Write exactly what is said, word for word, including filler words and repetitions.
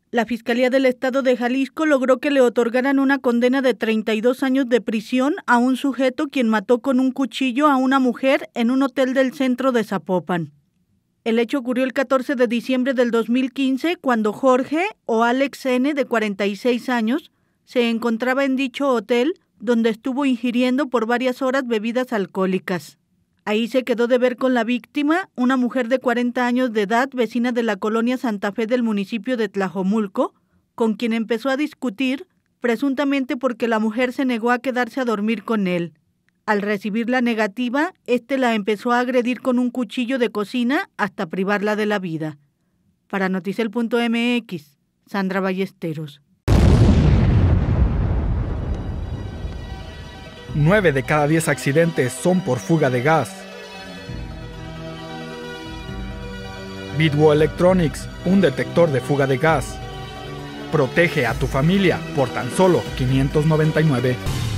La Fiscalía del Estado de Jalisco logró que le otorgaran una condena de treinta y dos años de prisión a un sujeto quien mató con un cuchillo a una mujer en un hotel del centro de Zapopan. El hecho ocurrió el catorce de diciembre del dos mil quince, cuando Jorge o Alex N., de cuarenta y seis años, se encontraba en dicho hotel, donde estuvo ingiriendo por varias horas bebidas alcohólicas. Ahí se quedó de ver con la víctima, una mujer de cuarenta años de edad, vecina de la colonia Santa Fe del municipio de Tlajomulco, con quien empezó a discutir, presuntamente porque la mujer se negó a quedarse a dormir con él. Al recibir la negativa, este la empezó a agredir con un cuchillo de cocina hasta privarla de la vida. Para Noticel punto M X, Sandra Ballesteros. Nueve de cada diez accidentes son por fuga de gas. Bitwo Electronics, un detector de fuga de gas. Protege a tu familia por tan solo quinientos noventa y nueve.